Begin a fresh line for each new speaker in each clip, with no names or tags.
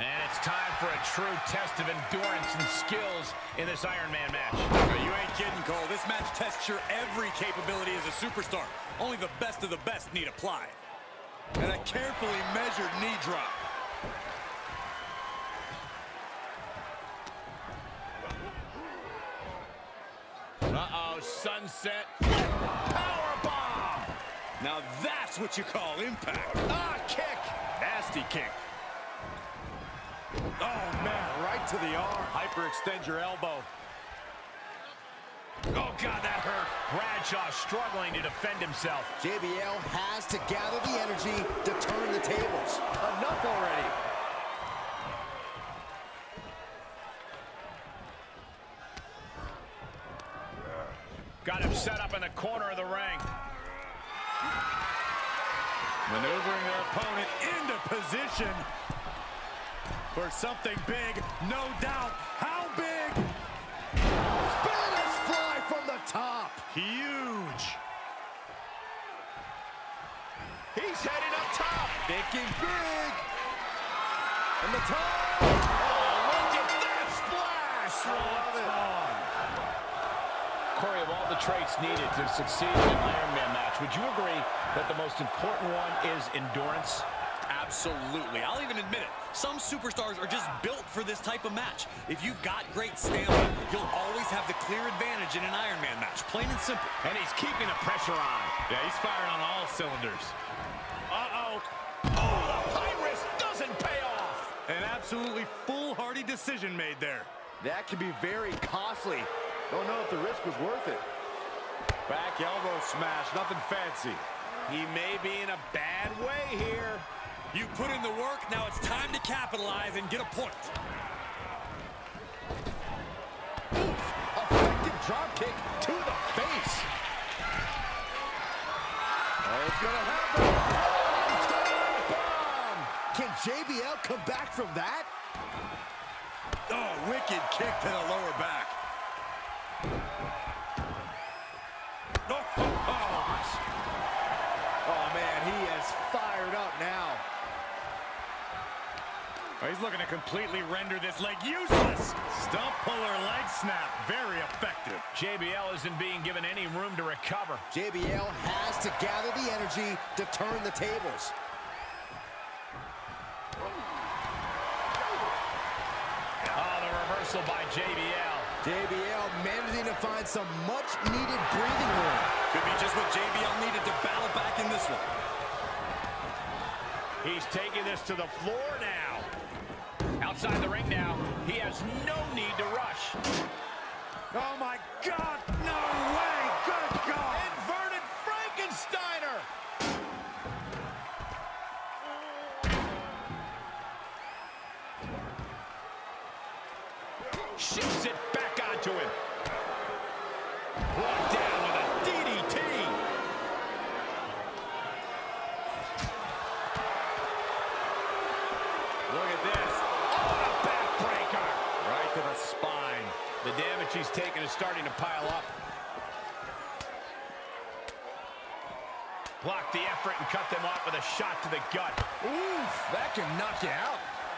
And it's time for a true test of endurance and skills in this Iron Man match.
You ain't kidding, Cole. This match tests your every capability as a superstar. Only the best of the best need apply. And a carefully measured knee drop.
Uh-oh, sunset. Powerbomb!
Now that's what you call impact.
Ah, kick!
Nasty kick. Oh, man, right to the arm. Hyperextend your elbow.
Oh, God, that hurt. Bradshaw struggling to defend himself.
JBL has to gather the energy to turn the tables.
Enough already. Got him set up in the corner of the ring.
Maneuvering their opponent into position for something big, no doubt. How big?
Spanish fly from the top.
Huge.
He's heading up top.
Thinking big. And the top.
Oh, look at that splash.
Love it.
Corey, of all the traits needed to succeed in an Iron Man match, would you agree that the most important one is endurance?
Absolutely. I'll even admit it. Some superstars are just built for this type of match. If you've got great stamina, you'll always have the clear advantage in an Iron Man match. Plain and simple.
And he's keeping the pressure on.
Yeah, he's firing on all cylinders.
Uh-oh. Oh, the high risk doesn't pay off.
An absolutely foolhardy decision made there.
That can be very costly. Don't know if the risk was worth it.
Back elbow smash, nothing fancy.
He may be in a bad way here.
You put in the work, now it's time to capitalize and get a point.
Oof, effective drop kick to the face. Oh, it's gonna happen. Bomb. Can JBL come back from that?
Oh, wicked kick to the lower back.
Oh, man, he is fired up now.
Oh, he's looking to completely render this leg useless. Stump puller leg snap, very effective.
JBL isn't being given any room to recover.
JBL has to gather the energy to turn the tables.
Oh, the reversal by JBL.
JBL managing to find some much-needed breathing room.
Could be just what JBL needed to battle back in this one.
He's taking this to the floor now. Outside the ring now. He has no need to rush.
Oh, my God. No way. Good God.
Inverted Frankensteiner. Shoots it back onto him. Brought down with a DDT. Look at this. Oh, a backbreaker. Right to the spine. The damage he's taken is starting to pile up. Block the effort and cut them off with a shot to the gut.
Oof, that can knock you out.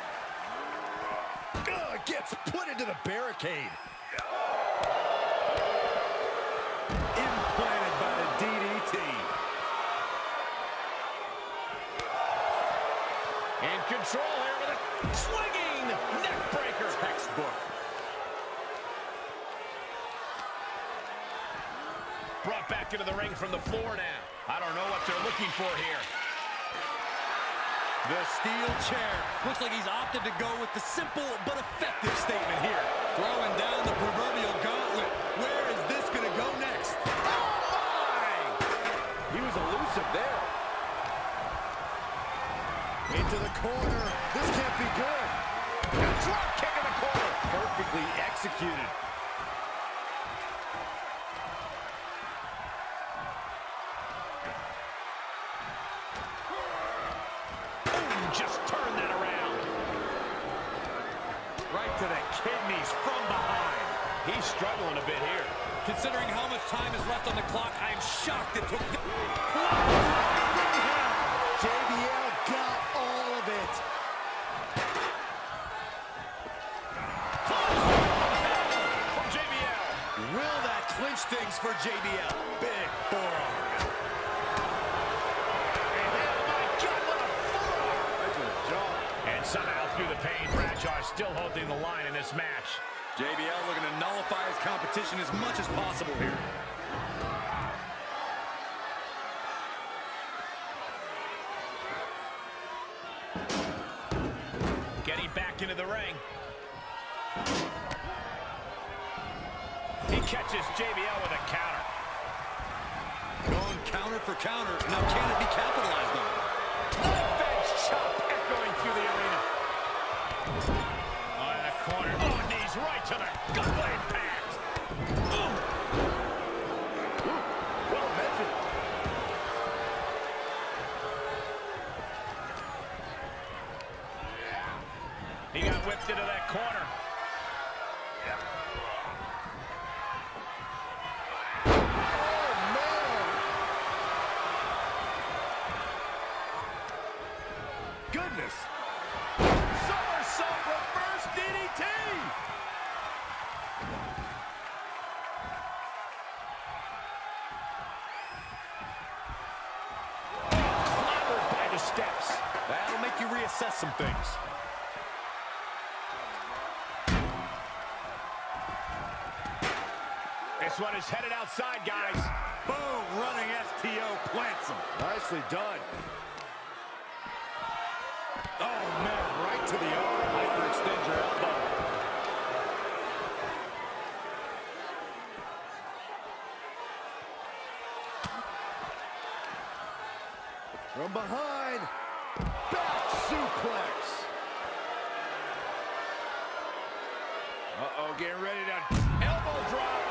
Ugh, gets put into the barricade.
Implanted by the DDT.
In control here with a swinging neck breaker.
Textbook.
Brought back into the ring from the floor now. I don't know what they're looking for here.
The steel chair. Looks like he's opted to go with the simple but effective statement here. Throwing down the proverbial gauntlet. Where is this going to go next?
Oh, my!
He was elusive there. Into the corner. This can't be good.
A drop kick in the corner.
Perfectly executed.
Just turn that around.
Right to the kidneys from behind.
He's struggling a bit here.
Considering how much time is left on the clock, I am shocked it took...
JBL got all of it.
stings for JBL. Big forearm.
And somehow through the pain, Bradshaw still holding the line in this match.
JBL looking to nullify his competition as much as possible here.
Getting back into the ring. He catches JBL with a counter.
Going counter for counter. Now can it be capitalized on?
Knife edge chop echoing through the arena. Oh, in the corner. Oh, knees right to the gut impact. Ooh. Well measured. He got whipped into that corner. Goodness. Somersault reverse DDT. Clobbered by the steps.
That'll make you reassess some things.
This one is headed outside, guys.
Boom, running STO plants him.
Nicely done. Oh, man, right to the arm. Hyperextend your elbow. From behind. Back suplex.
Uh-oh, getting ready to elbow drop.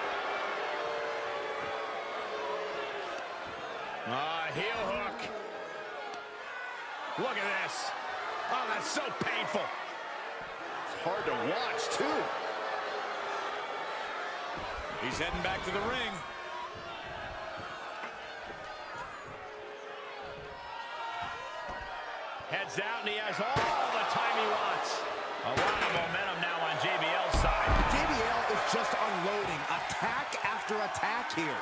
Heel hook. Look at this. Oh, that's so painful.
It's hard to watch, too.
He's heading back to the ring.
Heads out, and he has all the time he wants. A lot of momentum now on JBL's side.
JBL is just unloading attack after attack here.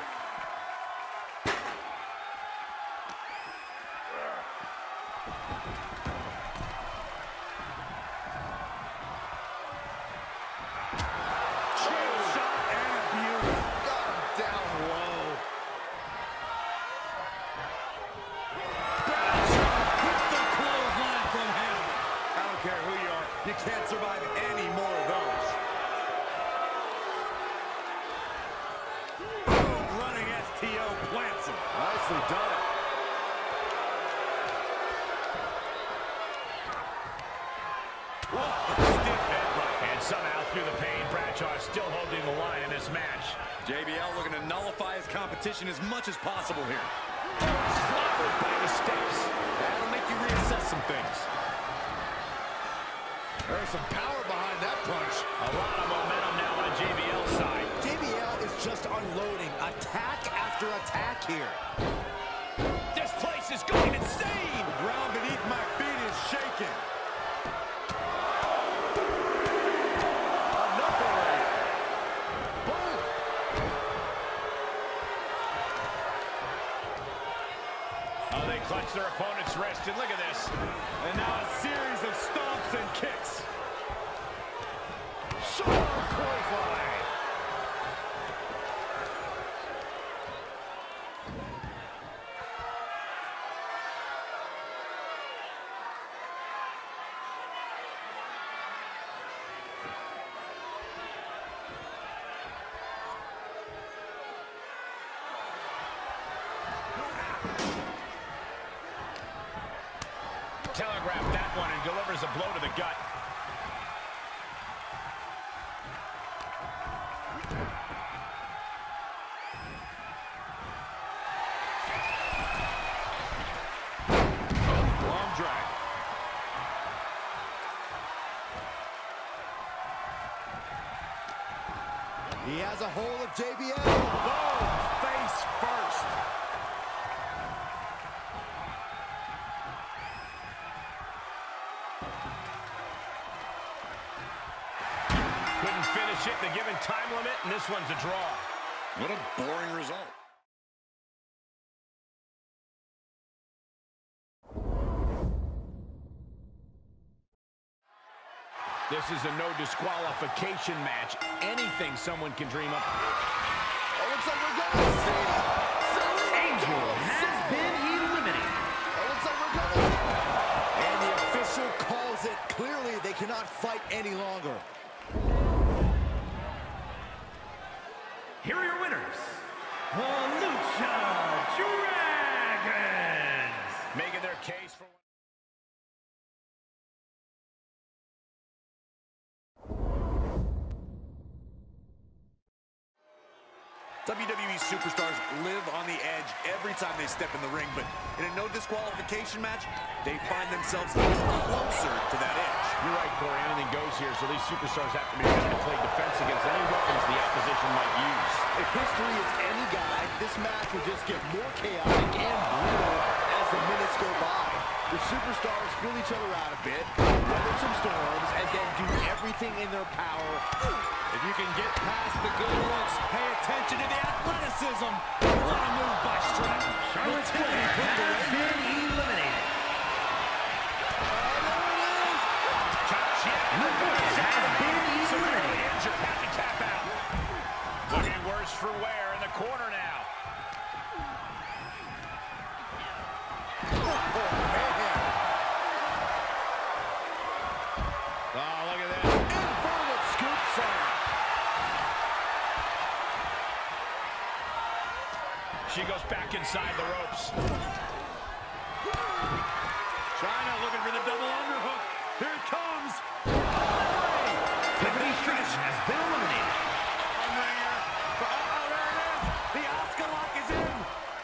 You can't survive any more of those. Boom, running STO plants him.
Nicely done.
Stiff headbutt. And somehow through the pain, Bradshaw is still holding the line in this match.
JBL looking to nullify his competition as much as possible here.
Clobbered by the steps.
That'll make you reassess some things.
There's some power behind that punch.
A lot of momentum now on JBL's side.
JBL is just unloading attack after attack here.
This place is going insane.
The ground beneath my feet is shaking.
Another one. Boom.
Oh, they clutch their opponent's wrist, and look at this.
And now a series of stomps and kicks.
Shoulder clothesline. Telegraphed that one and delivers a blow to the gut. Long drag.
He has a hold of JBL. Boom. Face first.
Couldn't finish it in the given time limit, and this one's a draw.
What a boring result.
This is a no disqualification match. Anything someone can dream up.
Oh, looks like we're going to see
Angel has been eliminated.
Oh, looks like we're going to see. And the official calls it. Clearly, they cannot fight any longer.
Here are your winners, the Lucha Dragons.
Making their case for...
WWE superstars live on the edge every time they step in the ring, but in a no disqualification match, they find themselves even closer to that edge.
You're right, Corey. Anything goes here, so these superstars have to be ready to play defense against any weapons the opposition might use.
If history is any guide, this match will just get more chaotic and brutal as the minutes go by. The superstars feel each other out a bit, weather some storms, and then do everything in their power.
If you can get past the good looks, pay attention to the athleticism. What a move by Stratton.
Charlotte Flair has been eliminated. Lucas has been eliminated.
Injured, had to tap out. Looking worse for wear in the corner now. Oh, look at that.
Inverted scoop slam.
She goes back inside the ropes.
China looking for the double underhook. Here it comes.
Tiffany Stratton has been eliminated.
Ringer. Oh, there it is. The Oscar lock is in.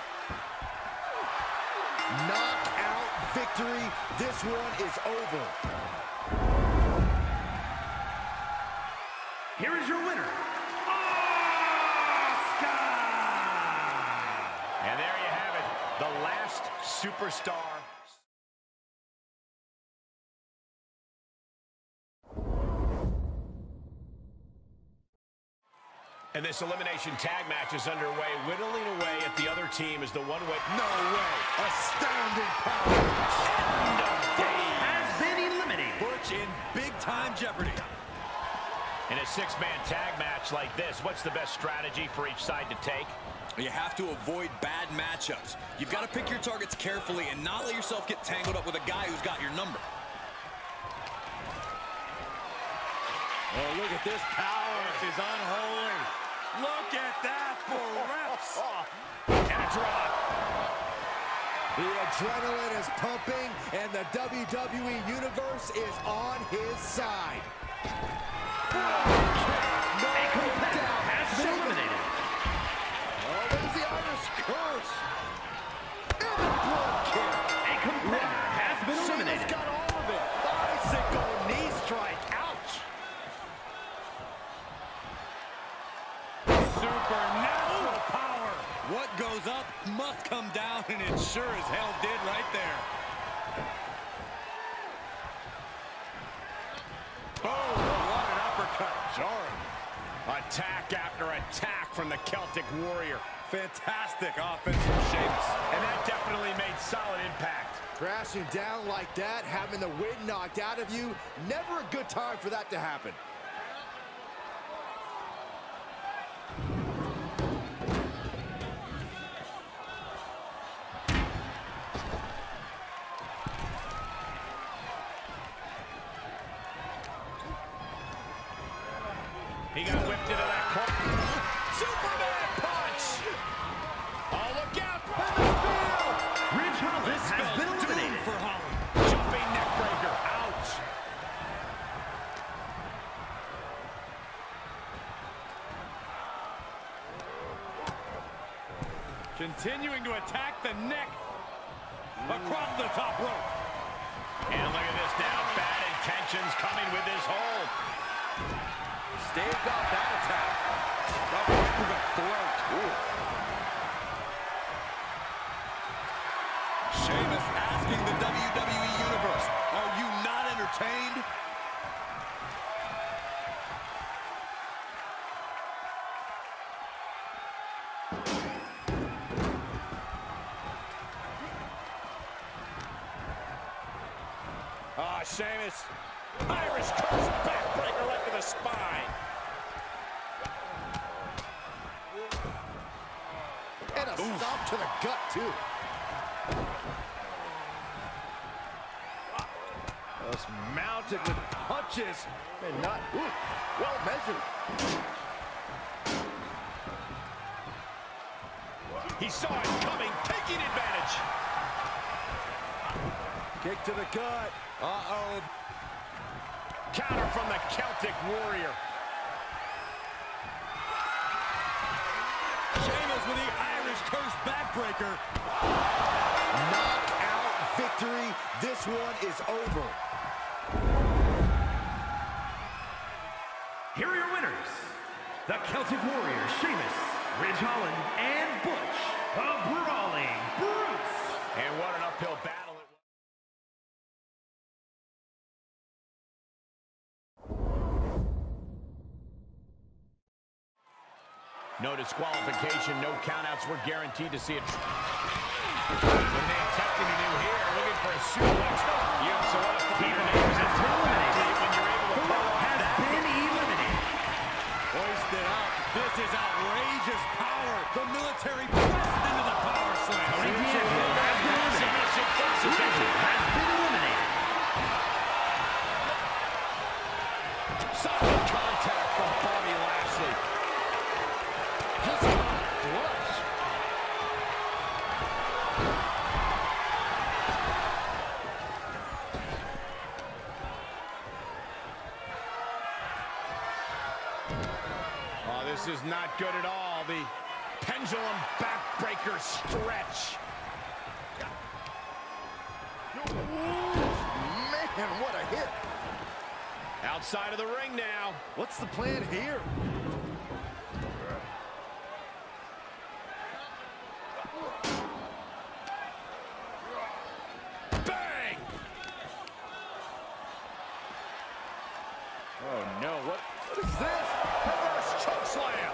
Knockout victory. This one is over.
Here is your winner, Asuka!
And there you have it, the last superstar. And this elimination tag match is underway, whittling away at the other team as the one-way...
No way. Astounding power.
End of day.
Has been eliminated.
Butch in big-time jeopardy.
In a six-man tag match like this, what's the best strategy for each side to take?
You have to avoid bad matchups. You've got to pick your targets carefully and not let yourself get tangled up with a guy who's got your number.
Oh, look at this power.
This is unholy. Look at that for reps.
And a drop.
The adrenaline is pumping, and the WWE Universe is on his side. No
competitor has been eliminated.
Oh, there's the Irish curse. And the blood kick.
A competitor has been eliminated.
Sheamus got all of it. Bicycle knee strike. Ouch.
Supernatural power. What goes up must come down, and it sure as hell did right there.
Oh, what an uppercut. Jarring. Attack after attack from the Celtic Warrior.
Fantastic offense from Sheamus.
And that definitely made solid impact.
Crashing down like that, having the wind knocked out of you, never a good time for that to happen.
He got whipped into that corner. Superman punch! Oh, look out!
Ridge Holland has been eliminated.
For Holland.
Jumping neck breaker. Ouch!
Continuing to attack the neck. Across the top rope.
And look at this now. Bad intentions coming with this hold.
Staved off that attack. Right to the throat. Ooh. Sheamus asking the WWE Universe, are you not entertained?
Oh, Sheamus. Irish curse backbreaker right to the spine.
And a stomp to the gut, too. Just mounted with punches. And not, well measured.
He saw it coming, taking advantage.
Kick to the gut.
Uh-oh. Counter from the Celtic Warrior.
Sheamus with the Irish curse backbreaker.
Knockout victory. This one is over.
Here are your winners, the Celtic Warrior, Sheamus, Ridge Holland, and Butch, the Brawling Brutes.
And what an uphill battle it was. No disqualification, no countouts. We're guaranteed to see it. When they attempted to do here, looking for a suplex. You have solidified your name as eliminated when you're able to pull off that.
Been eliminated.
Hoisted up. This is outrageous power. The military pressed into the power slam.
Tony D'Angelo has been eliminated.
Solid contact from Bobby Lashley.
Just got flush.
Oh, this is not good at all. The pendulum backbreaker stretch.
Man, what a hit.
Outside of the ring now.
What's the plan here?
Bang! Oh, no. What is this? Reverse chokeslam.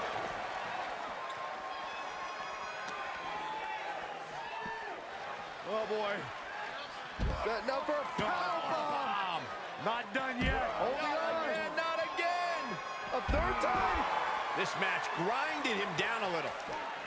Oh, boy. Setting up for a powerbomb.
Not done yet.
Holding on. And not again. A third time.
This match grinded him down a little.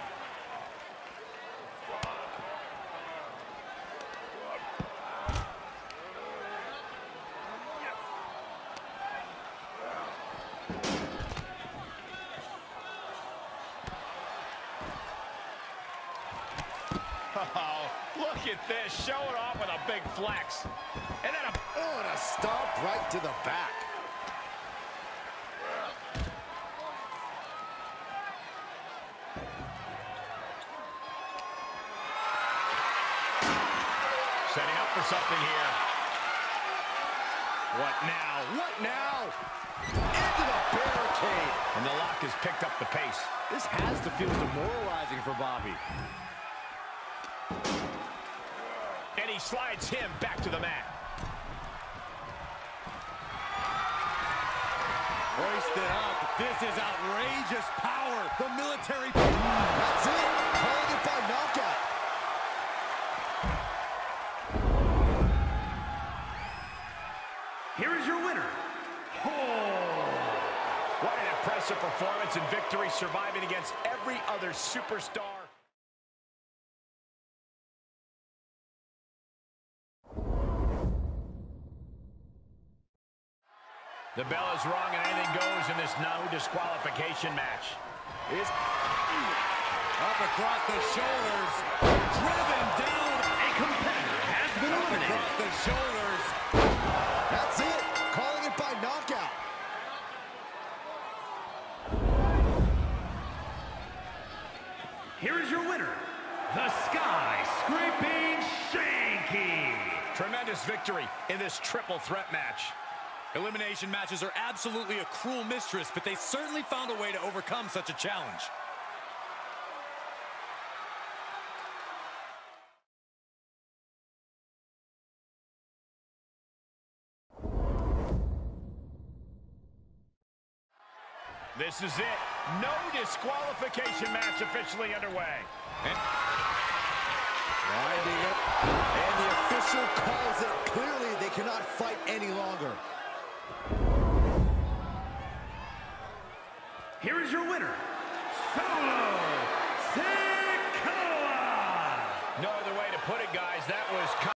Oh, look at this. Show it off with a big flex. And then
Oh, and a stomp right to the back.
setting up for something here. What now? What now?
Into the barricade.
And the lock has picked up the pace.
This has to feel demoralizing for Bobby.
And he slides him back to the mat.
Hoisted up. This is outrageous power. The military.
That's it. Calling it by knockout.
Here is your winner.
What an impressive performance and victory, surviving against every other superstar. The bell is rung and anything goes in this no disqualification match.
Up across the shoulders. Driven down.
A competitor has been eliminated.
Across the shoulders.
That's it. Calling it by knockout.
Here is your winner, the Sky-Scraping Shanky.
Tremendous victory in this triple threat match.
Elimination matches are absolutely a cruel mistress, but they certainly found a way to overcome such a challenge.
This is it. No disqualification match officially underway.
Winding up. And the official calls it. Clearly, they cannot fight any
here is your winner, Solo Sikoa.
No other way to put it, guys. That was